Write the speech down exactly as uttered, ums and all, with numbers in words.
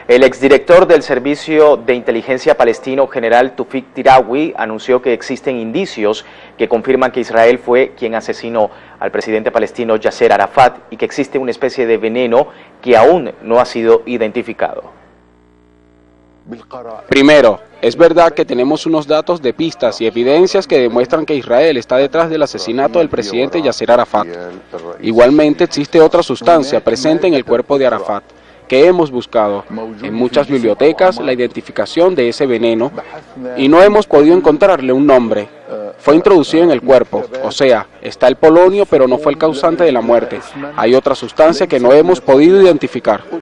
El exdirector del Servicio de Inteligencia Palestino, general Tufik Tirawi, anunció que existen indicios que confirman que Israel fue quien asesinó al presidente palestino Yasser Arafat y que existe una especie de veneno que aún no ha sido identificado. Primero, es verdad que tenemos unos datos de pistas y evidencias que demuestran que Israel está detrás del asesinato del presidente Yasser Arafat. Igualmente existe otra sustancia presente en el cuerpo de Arafat, que hemos buscado en muchas bibliotecas la identificación de ese veneno y no hemos podido encontrarle un nombre. Fue introducido en el cuerpo, o sea, está el polonio pero no fue el causante de la muerte. Hay otra sustancia que no hemos podido identificar.